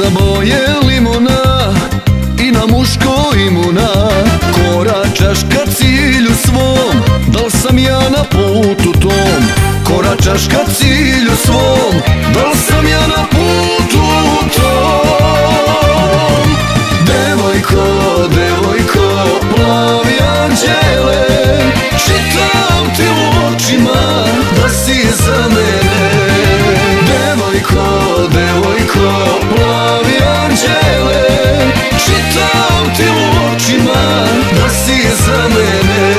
Bosa boje limuna i na muško imuna, koračaš ka cilju svom, dal sam ja na putu tom? Koračaš ka cilju svom, dal sam ja na putu tom? Devojko, devojko, plavi anđele, čitam ti u očima da si za mene. Devojko, devojko, plavi anđele, čitam ti u očima da si za mene.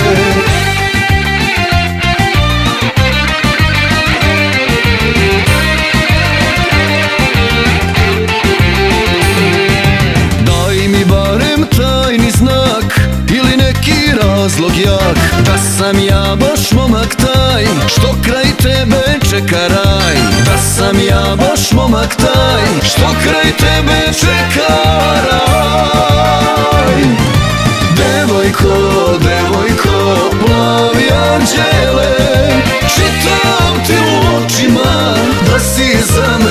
Daj mi barem tajni znak ili neki razlog jak, da sam ja baš momak taj što kraj tebe čeka raj. Da sam ja baš momak taj što kraj tebe čeka raj. Devojko, devojko, plavi anđele, čitam ti u očima da si za mene.